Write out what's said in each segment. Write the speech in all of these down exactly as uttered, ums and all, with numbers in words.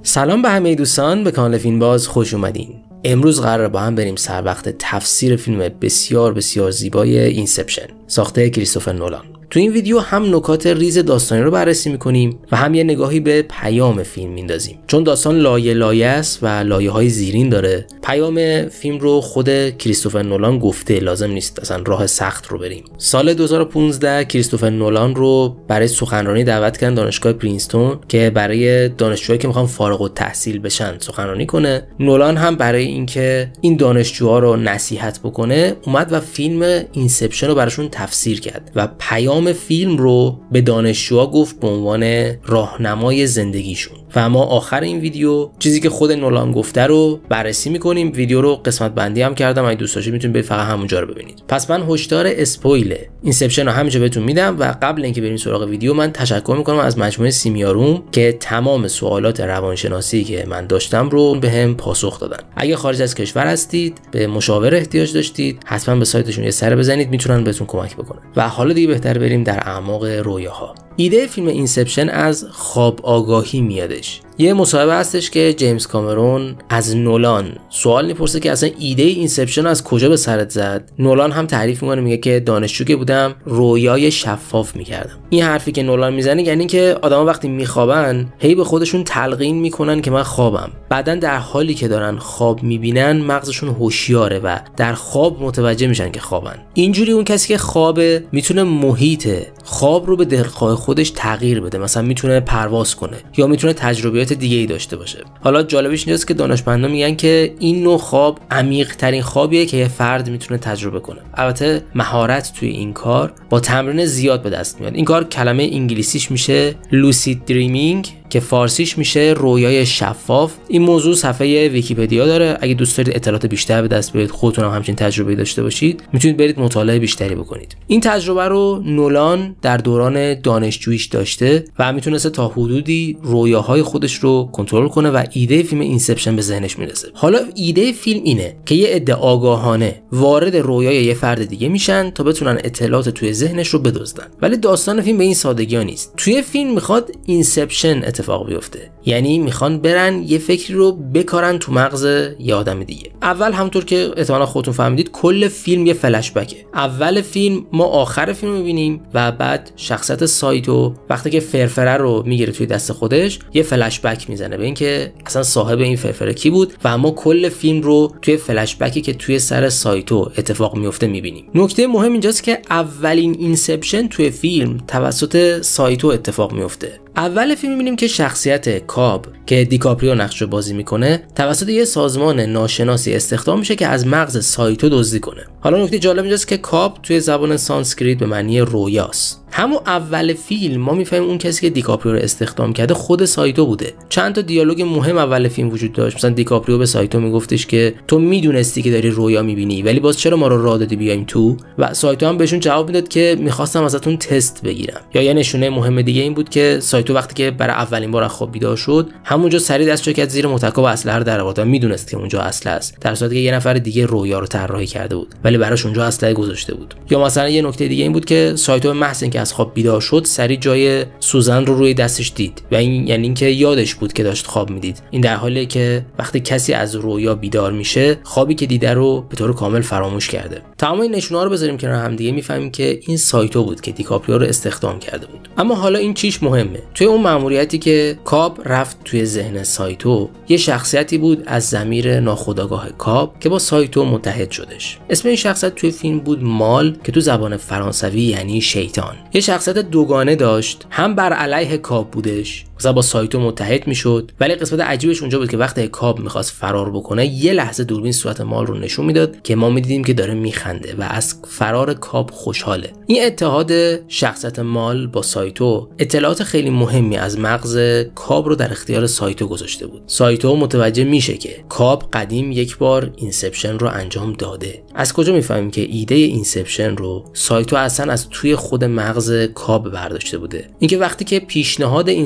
سلام به همه دوستان، به کانال فیلم باز خوش اومدین. امروز قراره با هم بریم سر وقت تفسیر فیلم بسیار بسیار زیبای اینسپشن ساخته کریستوفر نولان. تو این ویدیو هم نکات ریز داستانی رو بررسی میکنیم و هم یه نگاهی به پیام فیلم میندازیم، چون داستان لایه لایه است و لایه های زیرین داره. پیام فیلم رو خود کریستوفر نولان گفته، لازم نیست اصلا راه سخت رو بریم. سال دو هزار و پانزده کریستوفر نولان رو برای سخنرانی دعوت کردن دانشگاه پرینستون که برای دانشجوهایی که میخوان فارغ التحصیل بشن سخنرانی کنه. نولان هم برای اینکه این دانشجوها رو نصیحت بکنه اومد و فیلم اینسپشن رو براشون تفسیر کرد و پیام فیلم رو به دانشجوها گفت به عنوان راهنمای زندگیشون. و ما آخر این ویدیو چیزی که خود نولان گفته رو بررسی میکنیم. ویدیو رو قسمت بندی هم کردم، اگه دوست داشتید میتونید برید فقط همونجا رو ببینید. پس من هشدار اسپویل اینسپشن رو همینجا بهتون میدم و قبل اینکه بریم سراغ ویدیو من تشکر میکنم از مجموعه سیمیاروم که تمام سوالات روانشناسی که من داشتم رو بهم پاسخ دادن. اگه خارج از کشور هستید، به مشاور احتیاج داشتید، حتما به سایتشون یه سر بزنید، میتونن بهتون کمک بکنن. و حالا دیگه بهتر بریم در اعماق رویاها. ایده فیلم اینسپشن از خواب آگاهی میادش. یه مصاحبه هستش که جیمز کامرون از نولان سوال میپرسه که اصلا ایده اینسپشن از کجا به سرت زد. نولان هم تعریف میکنه، میگه که دانشجو که بودم رویای شفاف میکردم. این حرفی که نولان میزنه یعنی که آدما وقتی میخوابن هی به خودشون تلقین میکنن که من خوابم. بعدن در حالی که دارن خواب میبینن مغزشون هوشیاره و در خواب متوجه میشن که خوابن. اینجوری اون کسی که خوابه میتونه محیط خواب رو به دلخواه خودش تغییر بده، مثلا میتونه پرواز کنه یا میتونه تجربیات دیگه ای داشته باشه. حالا جالبش اینجاست که دانشمندان میگن که این نوع خواب عمیق ترین خوابیه که یه فرد میتونه تجربه کنه. البته مهارت توی این کار با تمرین زیاد به دست میاد. این کار کلمه انگلیسیش میشه لوسید دریمینگ که فارسیش میشه رویای شفاف. این موضوع صفحه ویکی‌پدیا داره، اگه دوست دارید اطلاعات بیشتر به دست بیارید، خودتون هم همچین تجربه‌ای داشته باشید، میتونید برید مطالعه بیشتری بکنید. این تجربه رو نولان در دوران دانشجوییش داشته و میتونسته تا حدودی رویاهای خودش رو کنترل کنه و ایده فیلم اینسپشن به ذهنش میرسه. حالا ایده فیلم اینه که یه عده آگاهانه وارد رویای یه فرد دیگه میشن تا بتونن اطلاعات توی ذهنش رو بدزدن. ولی داستان فیلم به این سادگی نیست. توی فیلم میخواد اینسپشن اتفاق بیفته، یعنی میخوان برن یه فکری رو بکارن تو مغز یه آدم دیگه. اول همونطور که احتمالاً خودتون فهمیدید کل فیلم یه فلش بکه. اول فیلم ما آخر فیلم میبینیم و بعد شخصیت سایتو وقتی که فرفره رو میگیره توی دست خودش یه فلش بک میزنه به اینکه اصلا صاحب این فرفره کی بود و ما کل فیلم رو توی فلش بکی که توی سر سایتو اتفاق میفته میبینیم. نکته مهم اینجاست که اولین اینسپشن توی فیلم توسط سایتو اتفاق میفته. اول فیلم می‌بینیم که شخصیت کاب که دیکاپریو نقش رو بازی میکنه توسط یه سازمان ناشناسی استخدام میشه که از مغز سایتو دزدی کنه. حالا نکته جالب اینجاست که کاب توی زبان سانسکریت به معنی رویاست. همون اول فیلم ما میفهمیم اون کسی که دیکاپریو رو استخدام کرده خود سایتو بوده. چند تا دیالوگ مهم اول فیلم وجود داشت. مثلا دیکاپریو به سایتو میگفتش که تو میدونستی که داری رویا میبینی ولی باز چرا ما رو راه دادی بیایم تو؟ و سایتو هم بهشون جواب میداد که میخواستم ازتون تست بگیرم. یا یه نشونه مهم دیگه این بود که سایتو وقتی که برای اولین بار از خواب بیدار شد همونجا سری دستش کرد زیر متکا و اسلحه رو در آورد. میدونست که اونجا اسلحه است، در صورتی که یه نفر دیگه رویا رو طراحی کرده بود ولی براش اونجا اسلحه گذاشته بود. یا مثلا یه نکته دیگه این بود که سایتو محض اینکه از خواب بیدار شد سری جای سوزن رو روی دستش دید و این یعنی اینکه یادش بود که داشت خواب میدید. این در حالیه که وقتی کسی از رویا بیدار میشه خوابی که دیده رو به طور کامل فراموش کرده. تمام این نشونه‌ها رو بذاریم کنار هم دیگه میفهمیم که این سایتو بود که دیکاپریو رو استخدام کرده بود. اما حالا این چیش مهمه. توی اون مأموریتی که کاب رفت توی ذهن سایتو یه شخصیتی بود از ضمیر ناخودآگاه کاب که با سایتو متحد شدش. اسم این شخصیت توی فیلم بود مال که تو زبان فرانسوی یعنی شیطان. یه شخصیت دوگانه داشت، هم بر علیه کاب بودش، مثلا با سایتو متحد میشد، ولی قسمت عجیبش اونجا بود که وقتی کاب میخواست فرار بکنه یه لحظه دوربین صورت مال رو نشون میداد که ما میدیدیم که داره میخنده و از فرار کاب خوشحاله. این اتحاد شخصیت مال با سایتو اطلاعات خیلی مهمی از مغز کاب رو در اختیار سایتو گذاشته بود. سایتو متوجه میشه که کاب قدیم یک بار اینسپشن رو انجام داده. از کجا میفهمیم که ایده اینسپشن رو سایتو اصلا از توی خود مغز کاب برداشته بوده؟ اینکه وقتی که پیشنهاد اینسپشن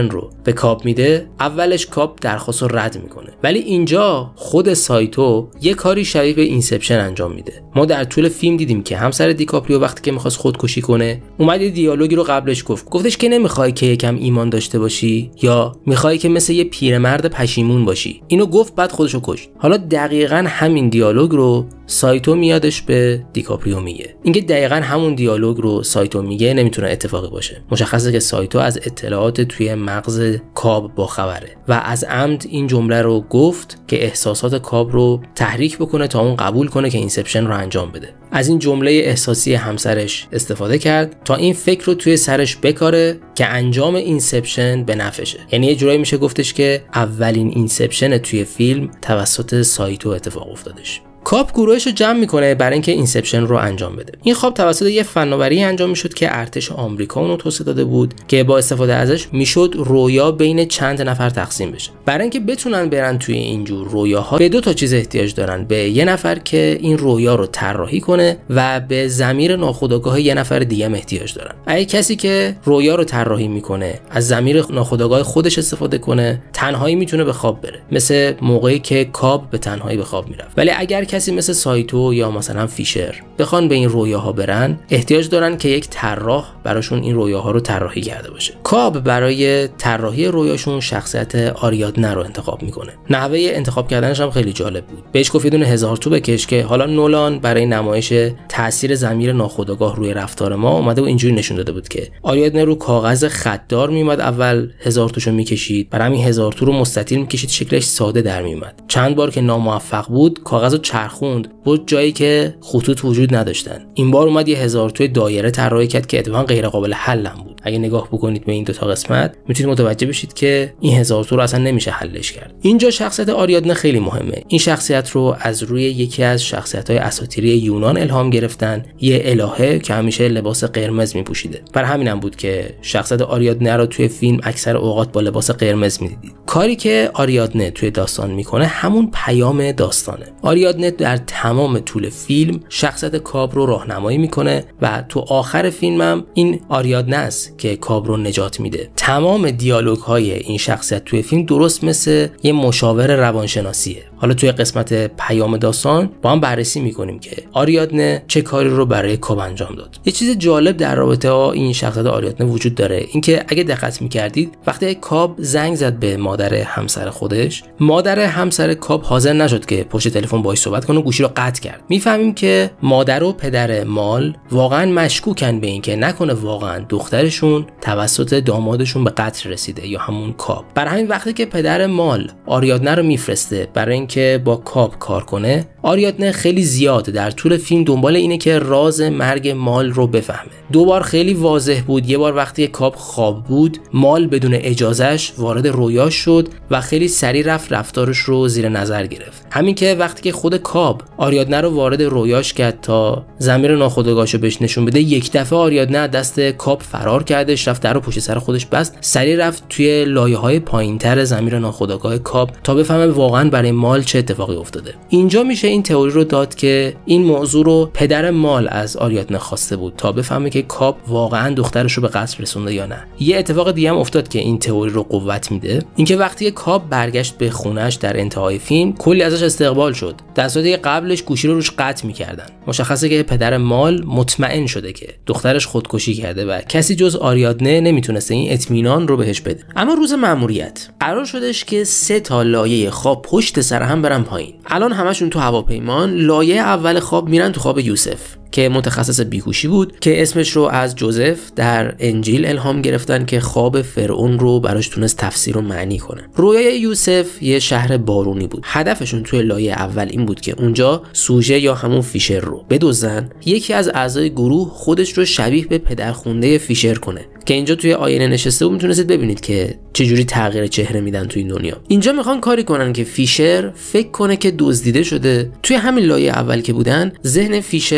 اینسپشن رو به کاب میده، اولش کاب درخواست رو رد میکنه، ولی اینجا خود سایتو یه کاری شبیه به اینسپشن انجام میده. ما در طول فیلم دیدیم که همسر دیکاپریو وقتی که میخواست خودکشی کنه اومد یه دیالوگی رو قبلش گفت، گفتش که نمیخوای که یکم ایمان داشته باشی یا میخوای که مثل یه پیرمرد پشیمون باشی. اینو گفت بعد خودشو کشت. حالا دقیقاً همین دیالوگ رو سایتو میادش به دیکاپریو میگه. اینکه دقیقاً همون دیالوگ رو سایتو میگه نمیتونه اتفاقی باشه. مشخصه که سایتو از اطلاعات توی مغز کاب باخبره و از عمد این جمله رو گفت که احساسات کاب رو تحریک بکنه تا اون قبول کنه که اینسپشن رو انجام بده. از این جمله احساسی همسرش استفاده کرد تا این فکر رو توی سرش بکاره که انجام اینسپشن به نفعشه. یعنی یه جورایی میشه گفتش که اولین اینسپشن توی فیلم توسط سایتو اتفاق افتادش. کاب گروهش رو جمع میکنه برای اینکه اینسپشن رو انجام بده. این خواب توسط یه فناوری انجام میشد که ارتش آمریکا اون رو توسعه داده بود که با استفاده ازش میشد رویا بین چند نفر تقسیم بشه. برای اینکه بتونن برن توی اینجور رویاها به دو تا چیز احتیاج دارن، به یه نفر که این رویا رو طراحی کنه و به ضمیر ناخودآگاه یه نفر دیگه هم احتیاج دارن. اگه کسی که رویا رو طراحی میکنه از ضمیر ناخودآگاه خودش استفاده کنه، تنهایی میتونه به خواب بره، مثل موقعی که کاب به تنهایی به خواب میرفت. ولی اگر کسی مثل سایتو یا مثلا فیشر بخوان به این رویاها برن، احتیاج دارن که یک طراح براشون این رویاها رو طراحی کرده باشه. کاب برای طراحی رویاشون شخصیت آریادنه رو انتخاب میکنه. نحوه انتخاب کردنش هم خیلی جالب بود. بهش گفت یه دونه هزار تو بکش که حالا نولان برای نمایش تاثیر ضمیر ناخودآگاه روی رفتار ما اومده و اینجوری نشون داده بود که آریادنه رو کاغذ خطدار میومد اول هزار توشو میکشید، برای همین هزار تو رو مستطیل میکشید، شکلش ساده در میومد. چند بار که ناموفق بود کاغذو چرخوند بود جایی که خطوط وجود نداشتن. این بار اومد یه هزار توی دایره طراحی کرد که اتفاقا غیر قابل حل هم بود. اگه نگاه بکنید به این دو تا قسمت میتونید متوجه بشید که این هزار تو رو اصلا نمیشه حلش کرد. اینجا شخصیت آریادنه خیلی مهمه. این شخصیت رو از روی یکی از شخصیت‌های اساطیری یونان الهام گرفتن، یه الهه که همیشه لباس قرمز میپوشیده. بر همینم بود که شخصیت آریادنه رو توی فیلم اکثر اوقات با لباس قرمز میدیدید. کاری که آریادنه توی داستان میکنه همون پیام داستانه. آریادنه در تمام طول فیلم شخصیت کاب رو راهنمایی میکنه و تو آخر فیلمم این آریادنه است که کاب رو نجات میده. تمام دیالوگ های این شخصیت توی فیلم درست مثل یه مشاور روانشناسیه. حالا توی قسمت پیام داستان با هم بررسی میکنیم که آریادنه چه کاری رو برای کاب انجام داد. یه چیز جالب در رابطه با این شخصیت آریادنه وجود داره، اینکه اگه دقت میکردید وقتی کاب زنگ زد به مادر همسر خودش، مادر همسر کاب حاضر نشد که پشت تلفن باهاش صحبت کنه، گوشی رو قطع کرد. میفهمیم که مادر و پدر مال واقعا مشکوکن به اینکه نکنه واقعا دخترشون توسط دامادشون به قتل رسیده یا همون کاب. برای همین وقتی که پدر مال آریادنه رو میفرسته برای اینکه با کاب کار کنه، آریادنه خیلی زیاد در طول فیلم دنبال اینه که راز مرگ مال رو بفهمه. دو بار خیلی واضح بود. یه بار وقتی کاب خواب بود، مال بدون اجازهش وارد رویاش شد و خیلی سریع رفت رفتارش رو زیر نظر گرفت. همین که وقتی که خود کاب آریادنه رو وارد رویاش کرد تا ضمیر ناخودآگاهشو بهش نشون بده، یک دفعه آریادنه دست کاب فرار کردش، رفت در رو پشت سر خودش بست، سریع رفت توی لایه‌های پایین‌تر ضمیر ناخودآگاه کاب تا بفهمه واقعا برای مال چه اتفاقی افتاده. اینجا میشه این تئوری رو داد که این موضوع رو پدر مال از آریادنه خواسته بود تا بفهمه که کاب واقعا دخترش رو به قتل رسونده یا نه. یه اتفاق دیگه هم افتاد که این تئوری رو قوت میده، اینکه وقتی کاب برگشت به خونش در انتهای فیلم کلی ازش استقبال شد، در صورتی که قبلش گوشی رو روش قطع می‌کردن. مشخصه که پدر مال مطمئن شده که دخترش خودکشی کرده و کسی جز آریادنه نمیتونسته این اطمینان رو بهش بده. اما روز مأموریت قرار شدش که سه تا لایه خواب پشت سر هم برن پایین. الان همشون تو هواپیمان. لایه اول خواب میرن تو خواب یوسف که متخصص بیهوشی بود که اسمش رو از جوزف در انجیل الهام گرفتن که خواب فرعون رو براش تونست تفسیر و معنی کنه. رویای یوسف یه شهر بارونی بود. هدفشون توی لایه اول این بود که اونجا سوژه یا همون فیشر رو بدزدن، یکی از اعضای گروه خودش رو شبیه به پدرخونده فیشر کنه که اینجا توی آینه نشسته و میتونستید ببینید که چجوری تغییر چهره میدن توی این دنیا. اینجا میخوان کاری کنن که فیشر فکر کنه که دزدیده شده. توی همین لایه اول که بودن، ذهن فیشر چون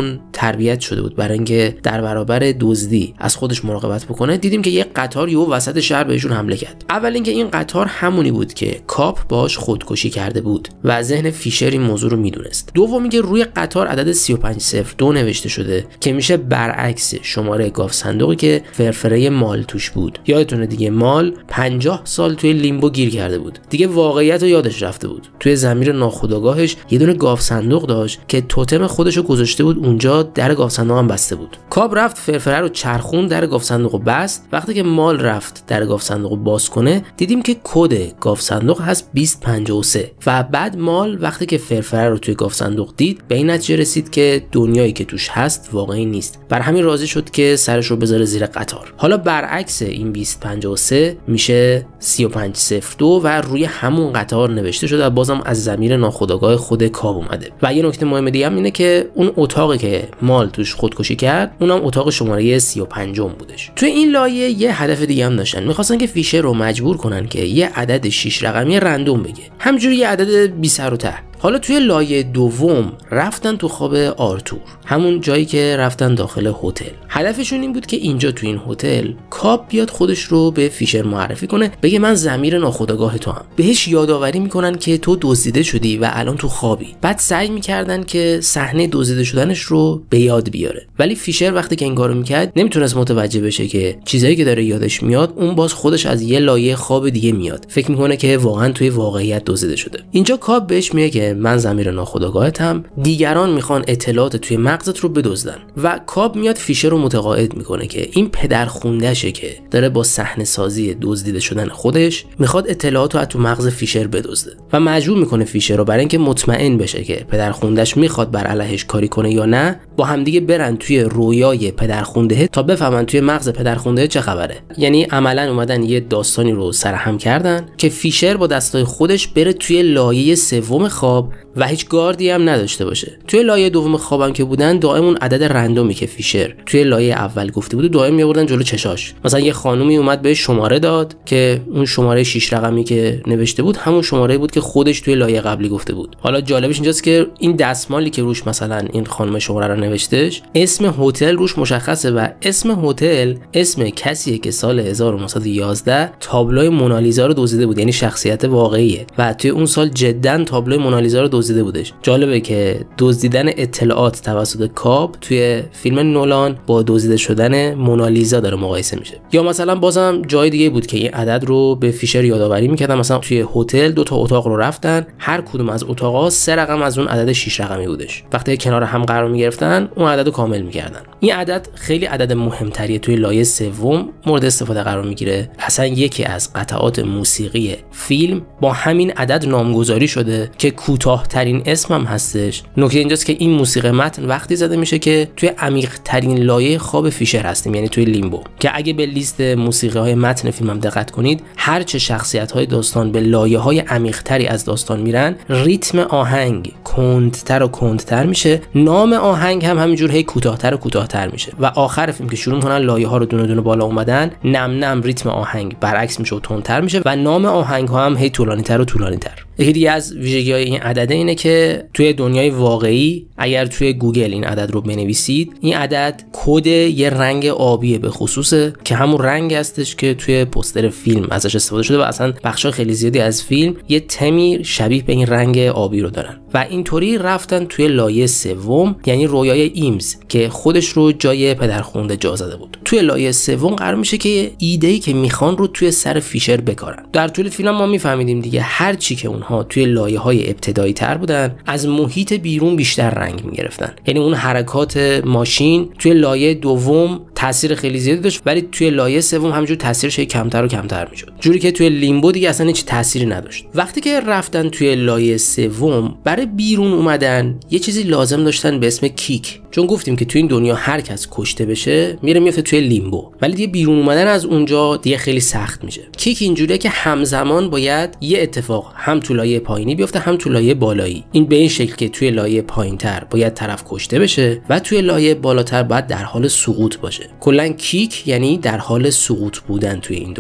چون تربیت شده بود برای اینکه در برابر دزدی از خودش مراقبت بکنه، دیدیم که یه قطار یهو وسط شهر بهشون حمله کرد. اول اینکه این قطار همونی بود که کاپ باش خودکشی کرده بود و ذهن فیشر این موضوع رو میدونست. دوم اینکه روی قطار عدد سی و پنج صفر دو نوشته شده که میشه برعکس شماره گاف صندوقی که فرفره مال توش بود. یادتونه دیگه، مال پنجاه سال توی لیمبو گیر کرده بود، دیگه واقعیت رو یادش رفته بود. توی ضمیر ناخودآگاهش یه دونه گاف صندوق داشت که توتم خودش رو گذاشته بود اونجا، در گاف صندوق هم بسته بود. کاب رفت فرفره رو چرخون، در گاف صندوق رو بست. وقتی که مال رفت در گاف صندوق رو باز کنه، دیدیم که کد گاف صندوق هست بیست پنجاه و سه و بعد مال وقتی که فرفره رو توی گاف صندوق دید به این نتیجه رسید که دنیایی که توش هست واقعی نیست. بر همین راضی شد که سرش رو بذاره زیر قطار. حالا برعکس این بیست پنجاه و سه میشه سی و پنج صفر دو و روی همون قطار نوشته شده و بازم از ضمیر ناخودآگاه خود کاب اومده. و یه نکته مهم دیگه هم اینه که اون اتاقی که مال توش خودکشی کرد اونم اتاق شماره سی و پنج بودش. توی این لایه یه هدف دیگه هم داشتن، می‌خواستن که فیشر رو مجبور کنن که یه عدد شش رقمی رندوم بگه، همینجوری یه عدد بی سر و ته. حالا توی لایه دوم رفتن تو خواب آرتور، همون جایی که رفتن داخل هتل. هدفشون این بود که اینجا تو این هتل کاب بیاد خودش رو به فیشر معرفی کنه، بگه من ضمیر ناخودآگاه تو هم. بهش یادآوری میکنن که تو دزدیده شدی و الان تو خوابی. بعد سعی میکردن که صحنه دزدیده شدنش رو به یاد بیاره، ولی فیشر وقتی که این کارو میکرد نمیتونست متوجه بشه که چیزایی که داره یادش میاد اون باز خودش از یه لایه خواب دیگه میاد. فکر میکنه که واقعا توی واقعیت دزدیده شده. اینجا کاب بهش میگه که من ضمیر ناخودآگاهتم، دیگران میخوان اطلاعات توی مغزت رو بدزدن. و کاب میاد فیشر رو متقاعد میکنه که این پدر خونده‌شه که داره با صحنه سازی دزدیده شدن خودش میخواد اطلاعات رو از تو مغز فیشر بدزده و مجبور میکنه فیشر رو برای اینکه مطمئن بشه که پدر خونده‌ش میخواد بر علیهش کاری کنه یا نه، با همدیگه برن توی رویای پدر خونده تا بفهمن توی مغز پدر خونده چه خبره. یعنی عملاً اومدن یه داستانی رو سرهم کردن که فیشر با دستای خودش بره توی لایه سوم خواب و هیچ گاردی هم نداشته باشه. توی لایه دوم خوابم که بودن دائم اون عدد رندومی که فیشر توی لایه اول گفته بود دائم میآوردن جلو چشاش. مثلا یه خانومی اومد بهش شماره داد که اون شماره شش رقمی که نوشته بود همون شماره بود که خودش توی لایه قبلی گفته بود. حالا جالبش اینجاست که این دستمالی که روش مثلا این خانم شماره رو نوشتهش، اسم هتل روش مشخصه و اسم هتل اسم کسیه که سال هزار و نهصد و یازده تابلوی مونالیزا رو دزدیده بود، یعنی شخصیت واقعیه و توی اون سال جدا تابلوی مونالیزا رو دزدیده بودش. جالبه که دزدیدن اطلاعات توسط کاب توی فیلم نولان با دزدیده شدن مونالیزا داره مقایسه میشه. یا مثلا بازم جای دیگه بود که این عدد رو به فیشر یادآوری میکردن. مثلا توی هتل دو تا اتاق رو رفتن، هر کدوم از اتاقا سه رقم از اون عدد شش رقمی بودش. وقتی کنار هم قرار میگرفتن اون عدد رو کامل میکردن. این عدد خیلی عدد مهمتریه، توی لایه سوم مورد استفاده قرار میگیره. اصلا یکی از قطعات موسیقی فیلم با همین عدد نامگذاری شده که کوتاه‌ترین اسم هم هستش. نکته اینجاست که این موسیقی متن وقتی زده میشه که توی عمیق ترین لایه خواب فیشر هستیم، یعنی توی لیمبو. که اگه به لیست موسیقی های متن فیلم هم دقت کنید، هر چه شخصیت های داستان به لایه های عمیق تری از داستان میرن، ریتم آهنگ کندتر و کندتر میشه، نام آهنگ هم همینجور هی کوتاه‌تر و کوتاه‌تر میشه و آخر فیلم که شروع میکنن لایه ها رو دونه دونه بالا اومدن، نم نم ریتم آهنگ برعکس میشه و تندتر میشه و نام آهنگ ها هم هی طولانی‌تر و طولانی‌تر. یکی دیگه از ویژگی‌های این عدد اینه که توی دنیای واقعی اگر توی گوگل این عدد رو بنویسید، این عدد کد یه رنگ آبیه به خصوصه که همون رنگ هستش که توی پوستر فیلم ازش استفاده شده و اصلا بخشای خیلی زیادی از فیلم یه تمی شبیه به این رنگ آبی رو دارن. و اینطوری رفتن توی لایه سوم، یعنی رویای ایمز که خودش رو جای پدرخونده جا زده بود. توی لایه سوم قرار میشه که ایده‌ای که میخوان رو توی سر فیشر بکارن. در طول فیلم ما میفهمیدیم دیگه هر چی که اونها توی لایه‌های ابتدایی تر بودن، از محیط بیرون بیشتر رنگ میگرفتن. یعنی اون حرکات ماشین توی لایه دوم تاثیر خیلی زیادی داشت، ولی توی لایه سوم همینجور تاثیرش کمتر و کمتر میشد، جوری که توی لیمبو دیگه اصلا هیچ تأثیری نداشت. وقتی که رفتن توی لایه سوم برای بیرون اومدن، یه چیزی لازم داشتن به اسم کیک، چون گفتیم که توی این دنیا هر کس کشته بشه میره میفته توی لیمبو، ولی دیگه بیرون اومدن از اونجا دیگه خیلی سخت میشه. کیک اینجوریه که همزمان باید یه اتفاق هم تو لایه پایینی بیفته هم تو لایه بالایی. این به این شکل که توی لایه پایینتر باید طرف کشته بشه و توی لایه بالاتر باید در حال سقوط باشه. کلا کیک یعنی در حال سقوط بودن توی این دنیا.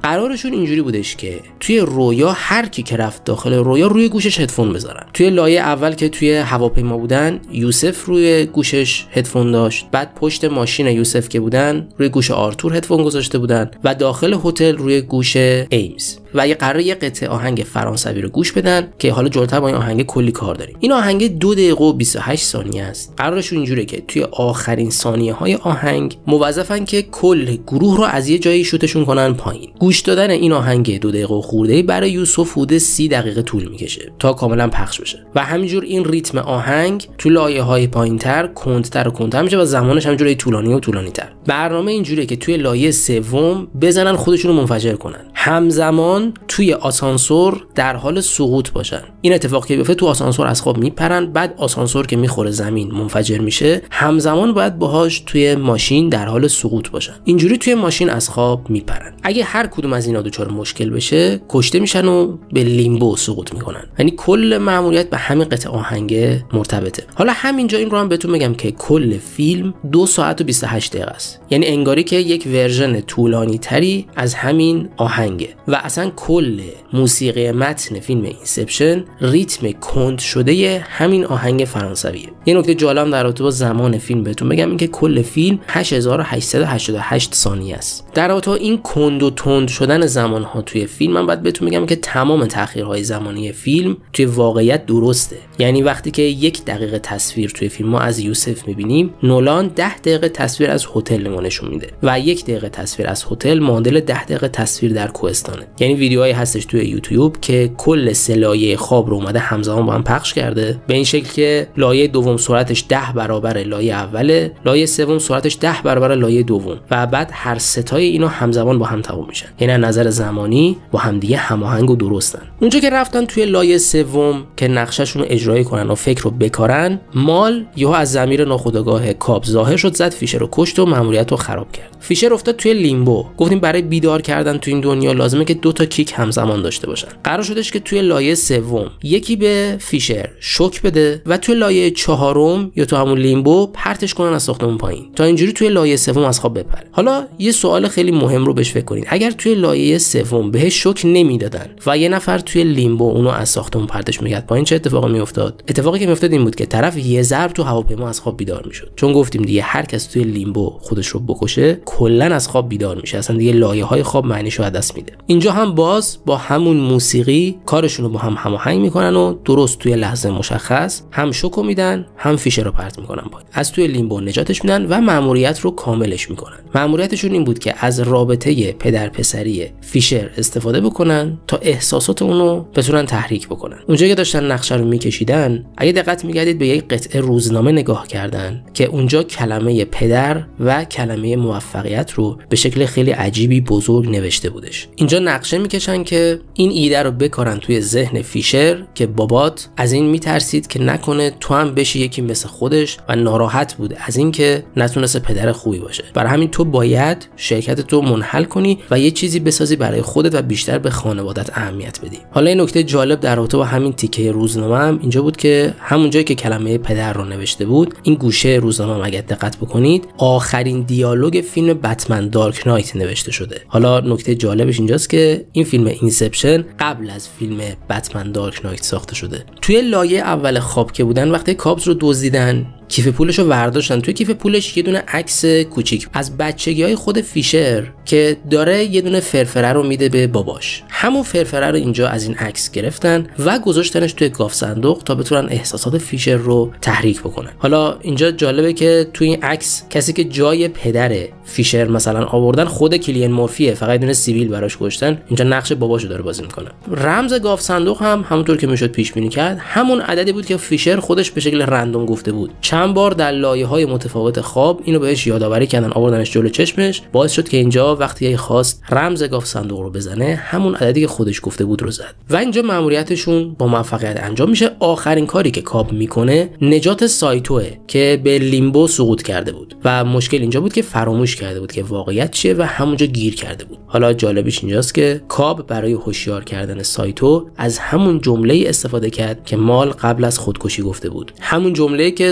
قرارشون اینجوری بودش که توی رویا هر کی که رفت داخل رویا روی گوشش هدفون بذارن. توی لایه اول که توی هواپیما بودن یوسف روی گوشش هدفون داشت، بعد پشت ماشین یوسف که بودن روی گوش آرتور هدفون گذاشته بودن و داخل هتل روی گوش ایمز. و یه قراره یه قطعه آهنگ فرانسوی رو گوش بدن که حالا جلوتر با این آهنگ کلی کار داریم. این آهنگ دو دقیقه و بیست و هشت ثانیه است. قرارشون اینجوریه که توی آخرین ثانیه های آهنگ موظفن که کل گروه رو از یه جایی شوتشون کنن پایین. گوش دادن این آهنگ دو دقیقه و خورده برای یوسف حدود سی دقیقه طول میکشه تا کاملا پخش بشه و همینجور این ریتم آهنگ تو لایه‌های پایین‌تر کندتر و کندتر میشه و زمانش همینجوری طولانی و طولانی‌تر. برنامه اینجوریه که توی لایه سوم بزنن خودشون رو منفجر کنن، همزمان توی آسانسور در حال سقوط باشن. این اتفاقی که بیفته تو آسانسور از خواب میپرن، بعد آسانسور که میخوره زمین منفجر میشه، همزمان باید باهاش توی ماشین در حال سقوط باشن. اینجوری توی ماشین از خواب میپرن. اگه هر کدوم از اینا دچار مشکل بشه کشته میشن و به لیمبو سقوط میکنن. یعنی کل مأموریت به همین قطعه آهنگ مرتبطه. حالا همینجا این رو هم بهتون بگم که کل فیلم دو ساعت و بیست و هشت دقیقه است. یعنی انگاری که یک ورژن طولانی تری از همین آهنگه و اصلا کل موسیقی متن فیلم اینسپشن ریتم کند شده همین آهنگ فرانسویه. یه نکته جالب در رابطه با زمان فیلم بهتون بگم این که کل فیلم هشت هزار و هشتصد و هشتاد و هشت ثانیه است. در رابطه با این کند و تند شدن زمان‌ها توی فیلم من باید بهتون بگم که تمام تأخیرهای زمانی فیلم توی واقعیت درسته. یعنی وقتی که یک دقیقه تصویر توی فیلم ما از یوسف می‌بینیم، نولان ده دقیقه تصویر از هتل نشون میده و یک دقیقه تصویر از هتل معادل ده دقیقه تصویر در کوهستانه. یعنی ویدیوهایی هستش توی یوتیوب که کل سه لایه خواب رو اومده همزمان با هم پخش کرده به این شکل که لایه دوم سرعتش ده برابر لایه اوله، لایه سوم سرعتش ده برابر لایه دوم و بعد هر ستای اینا همزمان با هم تموم میشن. یعنی از نظر زمانی با هم دیگه هماهنگ و درستن. اونجا که رفتن توی لایه سوم که نقشه‌شون رو اجرایی کنن و فکر رو بکارن، مال یهو از ضمیر ناخودآگاه کاب ظاهر شد، زد فیشر رو کشت و مأموریت رو خراب کرد. فیشر افتاد توی لیمبو. گفتیم برای بیدار کردن توی این دنیا لازمه که دو تا کیک همزمان داشته باشن. قرار شدش که توی لایه سوم یکی به فیشر شوک بده و توی لایه چهارم یا تو همون لیمبو پرتش کنن از ساختمون پایین تا اینجوری توی لایه سوم از خواب بپره. حالا یه سوال خیلی مهم رو بهش فکر کنید. اگر توی لایه سوم بهش شوک نمیدادن و یه نفر توی لیمبو اونو از ساختمون پرتش میکرد پایین، چه اتفاقی میافتاد؟ اتفاقی که میافتاد این بود که طرف یه ضرب تو هواپیما از خواب بیدار میشد. چون گفتیم دیگه هر کس توی لیمبو خودش رو بکشه کلا از خواب بیدار میشه، اصلا دیگه لایه‌های خواب معنیشو از دست میده. اینجا هم باز با همون موسیقی کارشون رو با هم هماهنگ میکنن و درست توی لحظه مشخص هم شوکو میدن هم فیشر رو پرت میکنن پایین. از توی لیمبو نجاتش میدن و مأموریت رو کاملش میکنن. مأموریتشون این بود که از رابطه پدر پسری فیشر استفاده بکنن تا احساسات اونو بتونن تحریک بکنن. اونجا که داشتن نقشه رو میکشیدن، اگه دقت میکردید به یک قطعه روزنامه نگاه کردن که اونجا کلمه پدر و کلمه موفقیت رو به شکل خیلی عجیبی بزرگ نوشته بودش. اینجا نقشه میکشن که این ایده رو بکارن توی ذهن فیشر که بابات از این میترسید که نکنه تو هم بشی یکی مثل خودش و ناراحت بود از این که نتونسته پدر خوبی باشه. برای همین تو باید شرکت تو منحل کنی و یه چیزی بسازی برای خودت و بیشتر به خانوادت اهمیت بدی. حالا این نکته جالب در رابطه با همین تیکه روزنامه هم اینجا بود که همون جایی که کلمه پدر رو نوشته بود، این گوشه روزنامه اگه دقت بکنید آخرین دیالوگ فیلم بتمن دارک نایت نوشته شده. حالا نکته جالبش اینجاست که این فیلم اینسپشن قبل از فیلم بتمن دارک نایت ساخته شده. توی لایه اول خواب که بودن وقتی کابز رو دزدیدن کیف پولش رو برداشتن. توی کیف پولش یه دونه عکس کوچیک از بچگی‌های خود فیشر که داره یه دونه فرفره رو میده به باباش. همون فرفره رو اینجا از این عکس گرفتن و گذاشتنش توی گاف صندوق تا بتونن احساسات فیشر رو تحریک بکنن. حالا اینجا جالبه که توی این عکس کسی که جای پدر فیشر مثلا آوردن خود کلین مورفیه، فقط یه دونه سیبیل براش گذاشتن. اینجا نقش باباشو داره بازی میکنه. رمز گاف صندوق هم همونطور که میشد پیش بینی کرد همون عددی بود که فیشر خودش به شکل رندوم گفته بود. چند بار در لایه‌های متفاوت خواب اینو بهش یادآوری کردن، آوردنش جلو چشمش، باعث شد که اینجا وقتی خواست رمز گاف صندوق رو بزنه همون عددی که خودش گفته بود رو زد. و اینجا مأموریتشون با موفقیت انجام میشه. آخرین کاری که کاب میکنه نجات سایتوه که به لیمبو سقوط کرده بود و مشکل اینجا بود که فراموش کرده بود که واقعیت چیه و همونجا گیر کرده بود. حالا جالبیش اینجاست که کاب برای هوشیار کردن سایتو از همون جمله استفاده کرد که مال قبل از خودکشی گفته بود. همون جمله‌ای که سایتو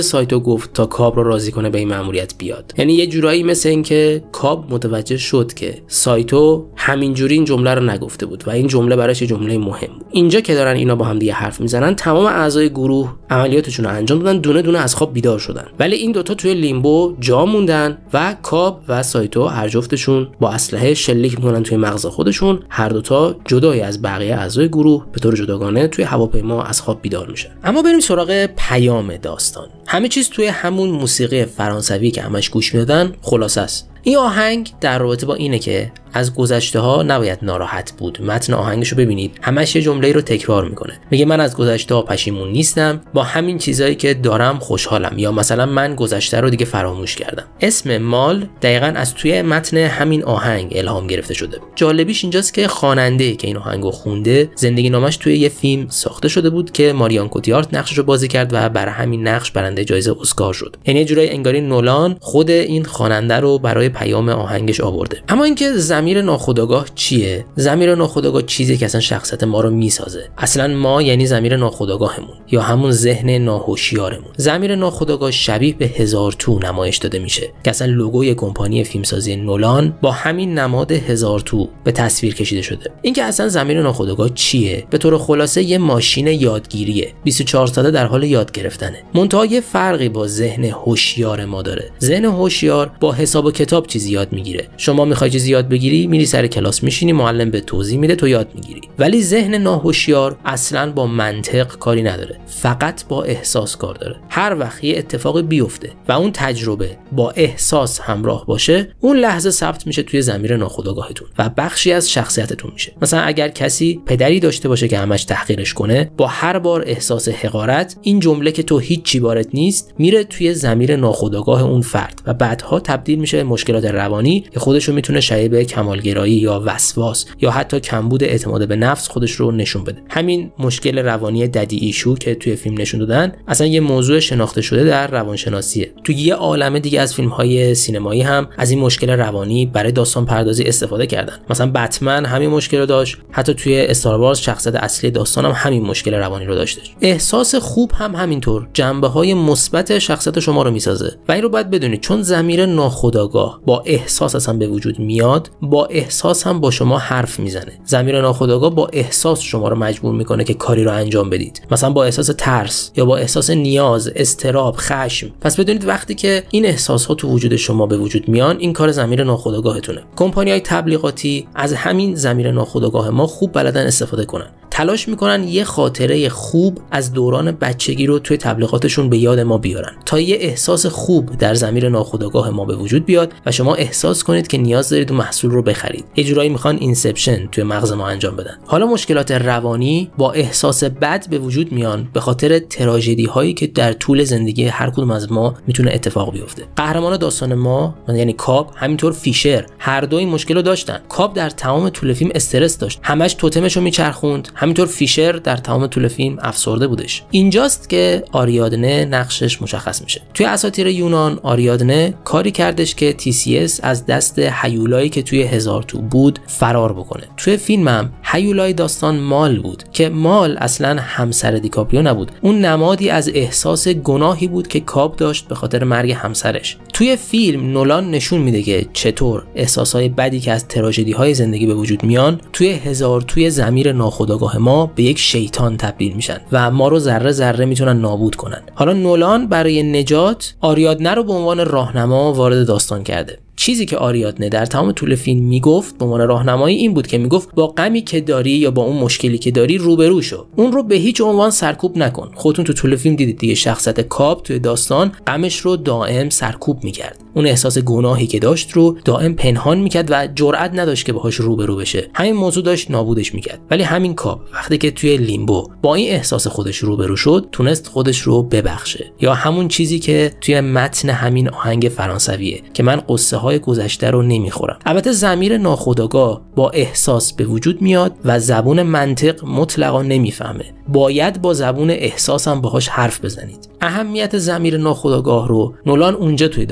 گفت تا کاب رو راضی کنه به این مأموریت بیاد. یعنی یه جورایی مثل این که کاب متوجه شد که سایتو همینجوری این جمله رو نگفته بود و این جمله براش یه جمله مهم بود. اینجا که دارن اینا با هم دیگه حرف میزنن، تمام اعضای گروه عملیاتشون رو انجام دادن، دونه دونه از خواب بیدار شدن، ولی این دوتا توی لیمبو جا موندن و کاب و سایتو هر جفتشون با اسلحه شلیک میکنن توی مغز خودشون. هر دوتا جدای از بقیه اعضای گروه به طور جداگانه توی هواپیما از خواب بیدار میشن. اما بریم سراغ پیام داستان. همه چیز توی همون موسیقی فرانسوی که همش گوش میدادن خلاصه است. این آهنگ در رابطه با اینه که از گذشته ها نباید ناراحت بود. متن آهنگشو ببینید، همش یه جمله رو تکرار میکنه. میگه من از گذشته ها پشیمون نیستم، با همین چیزایی که دارم خوشحالم، یا مثلا من گذشته رو دیگه فراموش کردم. اسم مال دقیقاً از توی متن همین آهنگ الهام گرفته شده. جالبیش اینجاست که خواننده که این آهنگو خونده زندگی نامش توی یه فیلم ساخته شده بود که ماریان کوتیارد نقشش رو بازی کرد و برای همین نقش برنده جایزه اسکار شد. یعنی یه جورایی انگاری نولان خود این خواننده رو برای پیام آهنگش آورده. اما اینکه ضمیر ناخودآگاه چیه؟ ضمیر ناخودآگاه چیزی که اصلا شخصیت ما رو میسازه. اصلا ما یعنی ضمیر ناخودآگاهمون یا همون ذهن ناهوشیارمون. ضمیر ناخودآگاه شبیه به هزار تو نمایش داده میشه که اصلا لوگوی کمپانی فیلمسازی نولان با همین نماد هزار تو به تصویر کشیده شده. اینکه اصلا ضمیر ناخودآگاه چیه؟ به طور خلاصه یه ماشین یادگیریه. بیست و چهار ساعته در حال یاد گرفتنه. منتها یه فرقی با ذهن هوشیار ما داره. ذهن هوشیار با حساب و کتاب چیزی یاد میگیره. شما میخوای چیزی یاد بگیری، میری سر کلاس میشینی، معلم به توضیح میده، تو یاد میگیری. ولی ذهن ناهوشیار اصلا با منطق کاری نداره، فقط با احساس کار داره. هر وقت یه اتفاقی بیفته و اون تجربه با احساس همراه باشه، اون لحظه ثبت میشه توی ضمیر ناخودآگاهتون و بخشی از شخصیتتون میشه. مثلا اگر کسی پدری داشته باشه که همش تحقیرش کنه، با هر بار احساس حقارت، این جمله که تو هیچ چی بارت نیست میره توی ضمیر ناخودآگاه اون فرد و بعدها تبدیل میشه به مشکلات روانی که خودشو میتونه شایع به کمالگرایی یا وسواس یا حتی کمبود اعتماد به نفس خودش رو نشون بده. همین مشکل روانی ددی ایشو که توی فیلم نشون دادن اصلا یه موضوع شناخته شده در روانشناسیه. توی یه عالمه دیگه از فیلم‌های سینمایی هم از این مشکل روانی برای داستان پردازی استفاده کردن. مثلا بتمن همین مشکل رو داشت، حتی توی استار وارز شخصیت اصلی داستان هم همین مشکل روانی رو داشته. احساس خوب هم همینطور جنبه‌های مثبت شخصیت شما رو میسازه و این رو باید بدونید، چون ضمیر ناخودآگاه با احساس اصلا به وجود میاد، با احساس هم با شما حرف میزنه. ضمیر ناخودآگاه با احساس شما رو مجبور میکنه که کاری رو انجام بدید، مثلا با احساس ترس یا با احساس نیاز، اضطراب، خشم. پس بدونید وقتی که این احساسات تو وجود شما به وجود میان، این کار ضمیر ناخودآگاهتونه. کمپانی‌های تبلیغاتی از همین ضمیر ناخودآگاه ما خوب بلدن استفاده کنن. تلاش میکنن یه خاطره خوب از دوران بچگی رو توی تبلیغاتشون به یاد ما بیارن تا یه احساس خوب در ضمیر ناخودآگاه ما به وجود بیاد و شما احساس کنید که نیاز دارید اون محصول رو بخرید. یه جورایی میخوان اینسپشن توی مغز ما انجام بدن. حالا مشکلات روانی با احساس بد به وجود میان به خاطر تراژدی هایی که در طول زندگی هر کدوم از ما میتونه اتفاق بیفته. قهرمان داستان ما یعنی کاب، همینطور فیشر، هر دو این مشکل رو داشتن. کاب در تمام طول فیلم استرس داشت، همش توتمشو میچرخوند. همینطور فیشر در تمام طول فیلم افسرده بودش. اینجاست که آریادنه نقشش مشخص میشه. توی اساطیر یونان آریادنه کاری کردش که تیسیس از دست هیولایی که توی هزار تو بود فرار بکنه. توی فیلمم هیولای داستان مال بود که مال اصلا همسر دیکاپریو نبود. اون نمادی از احساس گناهی بود که کاب داشت به خاطر مرگ همسرش. توی فیلم نولان نشون میده که چطور احساسهای بدی که از تراژدی‌های زندگی به وجود میان توی هزار توی ضمیر ناخودآگاه ما به یک شیطان تبدیل میشن و ما رو ذره ذره میتونن نابود کنن. حالا نولان برای نجات آریادنه رو به عنوان راهنما وارد داستان کرده. چیزی که آریادنه در تمام طول فیلم میگفت به عنوان راهنمایی این بود که میگفت با غمی که داری یا با اون مشکلی که داری روبرو شو، اون رو به هیچ عنوان سرکوب نکن. خودتون تو طول فیلم دیدید دیگه، شخصیت کاب توی داستان غمش رو دائم سرکوب میکرد، اون احساس گناهی که داشت رو دائم پنهان میکرد و جرئت نداشت که باهاش روبرو بشه. همین موضوع داشت نابودش میکرد. ولی همین کاب وقتی که توی لیمبو با این احساس خودش روبرو شد، تونست خودش رو ببخشه. یا همون چیزی که توی متن همین آهنگ فرانسویه که من قصه های گذشته رو نمیخورم. البته ضمیر ناخودآگاه با احساس به وجود میاد و زبون منطق مطلقا نمیفهمه. باید با زبون احساس هم باهاش حرف بزنید. اهمیت ضمیر ناخودآگاه رو نولان اونجا توی داستان خودش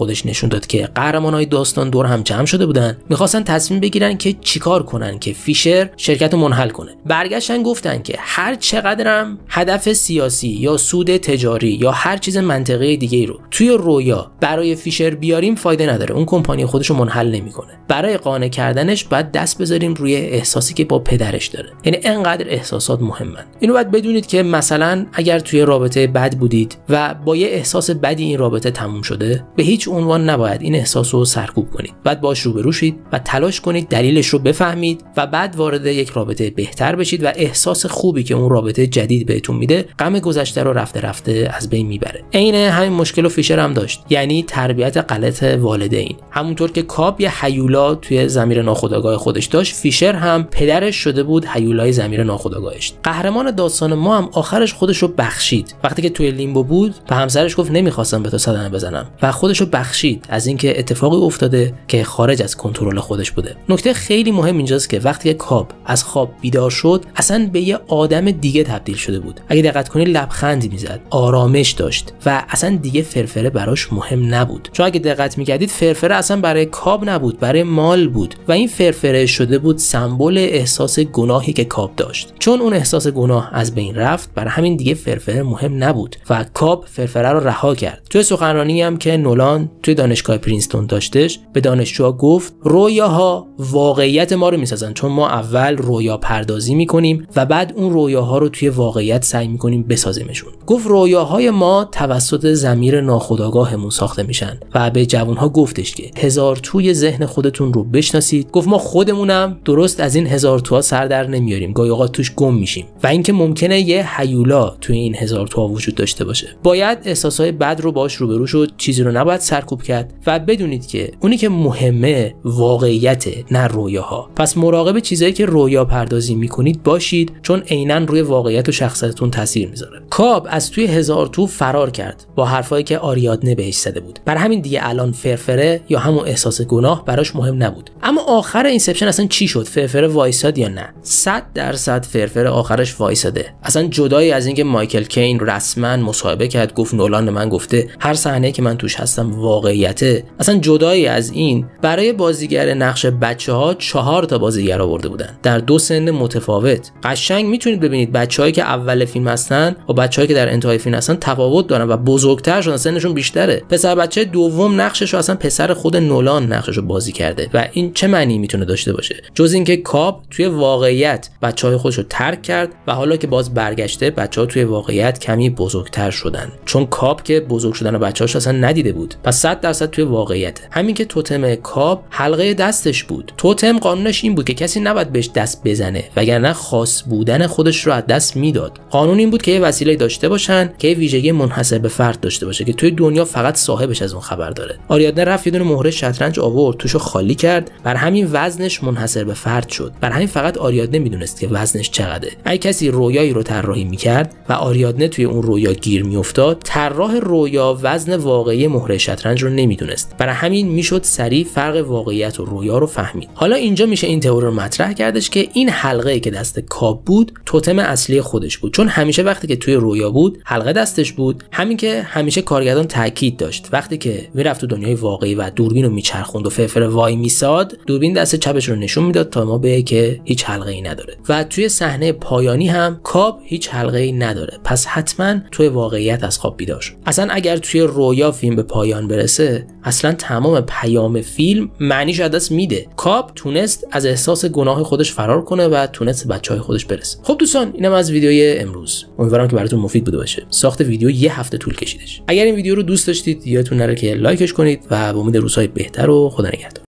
خودش نشون داد که قهرمانای داستان دور هم جمع شده بودن، میخواستن تصمیم بگیرن که چیکار کنن که فیشر شرکت رو منحل کنه. برگشتن گفتن که هر چقدرم هدف سیاسی یا سود تجاری یا هر چیز منطقی دیگه رو توی رویا برای فیشر بیاریم فایده نداره، اون کمپانی خودش رو منحل نمیکنه. برای قانع کردنش باید دست بذاریم روی احساسی که با پدرش داره. یعنی انقدر احساسات مهمن. اینو باید بدونید که مثلا اگر توی رابطه بد بودید و با یه احساس بدی این رابطه تموم شده، به هیچ عنوان نباید این احساس رو سرکوب کنید. بعد باش روبرو شید و تلاش کنید دلیلش رو بفهمید و بعد وارد یک رابطه بهتر بشید و احساس خوبی که اون رابطه جدید بهتون میده غم گذشته رو رفته رفته از بین میبره. عین همین مشکل رو فیشر هم داشت، یعنی تربیت غلط والدین. همونطور که کاب یه هیولا توی ضمیر ناخودآگاه خودش داشت، فیشر هم پدرش شده بود هیولای ضمیر ناخودآگاهش. قهرمان داستان ما هم آخرش خودش رو بخشید. وقتی که توی لیمبو بود به همسرش گفت نمیخواستم به تو صدمه بزنم و خودش رو بخشید از اینکه اتفاقی افتاده که خارج از کنترل خودش بوده. نکته خیلی مهم اینجاست که وقتی که کاب از خواب بیدار شد اصلا به یه آدم دیگه تبدیل شده بود. اگه دقت کنید لبخندی میزد، آرامش داشت و اصلا دیگه فرفره براش مهم نبود. چون اگه دقت میکردید فرفره اصلا برای کاب نبود، برای مال بود و این فرفره شده بود سمبل احساس گناهی که کاب داشت. چون اون احساس گناه از بین رفت، برای همین دیگه فرفره مهم نبود و کاب فرفره رو رها کرد. توی سخنرانی هم که نولان توی دانشگاه پرینستون داشتش به دانشجوها گفت رویاها واقعیت ما رو میسازن، چون ما اول رویا پردازی میکنیم و بعد اون رویاها رو توی واقعیت سعی میکنیم بسازیمشون. گفت رویاهای ما توسط ضمیر ناخودآگاهمون ساخته میشن و به جوانها گفتش که هزار توی ذهن خودتون رو بشناسید. گفت ما خودمونم درست از این هزار توها سر در نمیاریم، گاهی اوقات توش گم میشیم و اینکه ممکنه یه هیولا توی این هزار توها وجود داشته باشه. باید احساسهای بد رو باش روبرو شد، چیزی رو نباید سرکوب کرد و بدونید که اونی که مهمه واقعیت نه رویاها. پس مراقب چیزایی که رویا پردازی میکنید باشید، چون عیناً روی واقعیت و شخصیتتون تاثیر میذاره. کاب از توی هزار تو فرار کرد با حرفایی که آریادنه بهش زده بود. برای همین دیگه الان فرفره یا همون احساس گناه براش مهم نبود. اما آخر اینسپشن اصلا چی شد؟ فرفره وایساد یا نه؟ صد درصد فرفره آخرش وایساده. اصلا جدایی از اینکه مایکل کین رسما مصاحبه کرد گفت نولان به من گفته هر صحنه که من توش هستم واقعیته، اصلا جدایی از این برای بازیگر نقش بچه‌ها چهار تا بازیگر آورده بودن در دو سن متفاوت. قشنگ میتونید ببینید بچه‌هایی که اول فیلم هستن و بچه‌هایی که در انتهای فیلم هستن تفاوت دارن و بزرگتر شدن، سنشون بیشتره. پسر بچه دوم نقشش رو اصلا پسر خود نولان نقشش رو بازی کرده و این چه معنی میتونه داشته باشه جز اینکه کاب توی واقعیت بچه‌های خودش رو ترک کرد و حالا که باز برگشته بچه‌ها توی واقعیت کمی بزرگتر شدن، چون کاب که بزرگ شدن بچه‌هاش اصلا ندیده بود. پس صد درصد توی واقعیت. همین که توتم کاب حلقه دستش بود. توتم قانونش این بود که کسی نباید بهش دست بزنه وگرنه خاص بودن خودش رو از دست میداد. قانون این بود که یه وسیله داشته باشن که یه ویژگی منحصر به فرد داشته باشه که توی دنیا فقط صاحبش از اون خبر داره. آریادنه رفت یه دونه مهره شطرنج آورد، توشو خالی کرد، بر همین وزنش منحصر به فرد شد. بر همین فقط آریادنه میدونست که وزنش چقدره. اگه کسی رویایی رو طراحی میکرد و آریادنه توی اون رویا گیر میافتاد، طراح رویا وزن واقعی مهره شطرنج رو نمیدونست. برای همین میشد سریع فرق واقعیت و رویا رو فهمید. حالا اینجا میشه این تئوری رو مطرح کردش که این حلقه‌ای که دست کاب بود توتم اصلی خودش بود، چون همیشه وقتی که توی رویا بود حلقه دستش بود. همین که همیشه کارگردان تاکید داشت وقتی که میرفت تو دنیای واقعی و دوربین رو میچرخوند و فرفره وای میساد، دوربین دست چپش رو نشون میداد تا ما بگه که هیچ حلقه‌ای نداره. و توی صحنه پایانی هم کاب هیچ حلقه‌ای نداره، پس حتما توی واقعیت از خواب بیدار شد. اصلا اگر توی رویا فیلم به پایان برسه، اصلا تمام پیام فیلم معنیش از دست میده. کاب تونست از احساس گناه خودش فرار کنه و تونست بچهای خودش برسه. خب دوستان، اینم از ویدیوی امروز. امیدوارم که براتون مفید بوده باشه. ساخت ویدیو یه هفته طول کشیدش. اگر این ویدیو رو دوست داشتید یادتون نره که لایکش کنید و به امید روزهای بهتر و خدا نگهدار.